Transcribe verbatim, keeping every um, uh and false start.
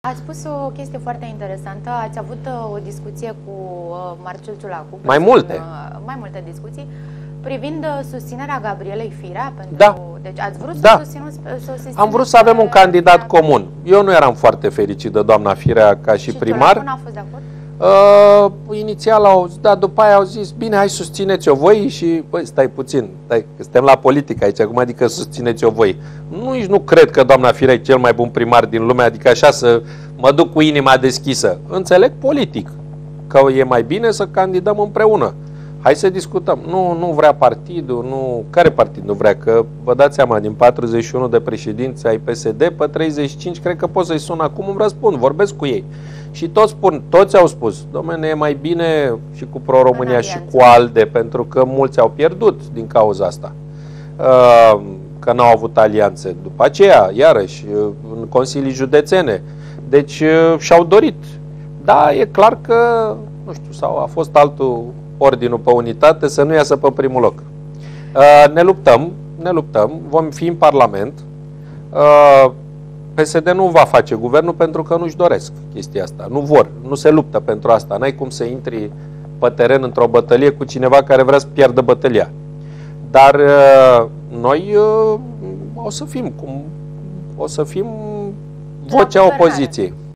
Ați spus o chestie foarte interesantă. Ați avut uh, o discuție cu uh, Marcel Ciulacu. Mai multe. Uh, mai multe discuții privind uh, susținerea Gabrielei Firea. Pentru... Da. Deci ați vrut da. să susținuți... Să susțineți Am vrut să avem un candidat comun. Eu nu eram foarte fericit de doamna Firea ca și, și primar. Și n-a fost de acord? Uh, inițial au zis, da, după aia au zis, bine, hai susțineți-o voi și, băi, stai puțin, stai, că suntem la politică aici, acum adică susțineți-o voi. Nu, nici nu cred că doamna Firea e cel mai bun primar din lume, adică așa să mă duc cu inima deschisă. Înțeleg politic, că e mai bine să candidăm împreună. Hai să discutăm. Nu, nu vrea partidul, nu... Care partid nu vrea? Că vă dați seama, din patruzeci și unu de președinți ai P S D, pe treizeci și cinci, cred că pot să-i sun acum, îmi răspund, vorbesc cu ei. Și toți spun, toți au spus, dom'le, e mai bine și cu Pro-România și cu ALDE, pentru că mulți au pierdut din cauza asta. Că n-au avut alianțe. După aceea, iarăși, în consilii județene. Deci și-au dorit. Da, e clar că, nu știu, sau a fost altul ordinul pe unitate să nu iasă pe primul loc. Ne luptăm, ne luptăm, vom fi în Parlament. P S D nu va face guvernul pentru că nu-și doresc chestia asta. Nu vor, nu se luptă pentru asta. N-ai cum să intri pe teren într-o bătălie cu cineva care vrea să pierdă bătălia. Dar noi o să fim, cum, o să fim vocea opoziției.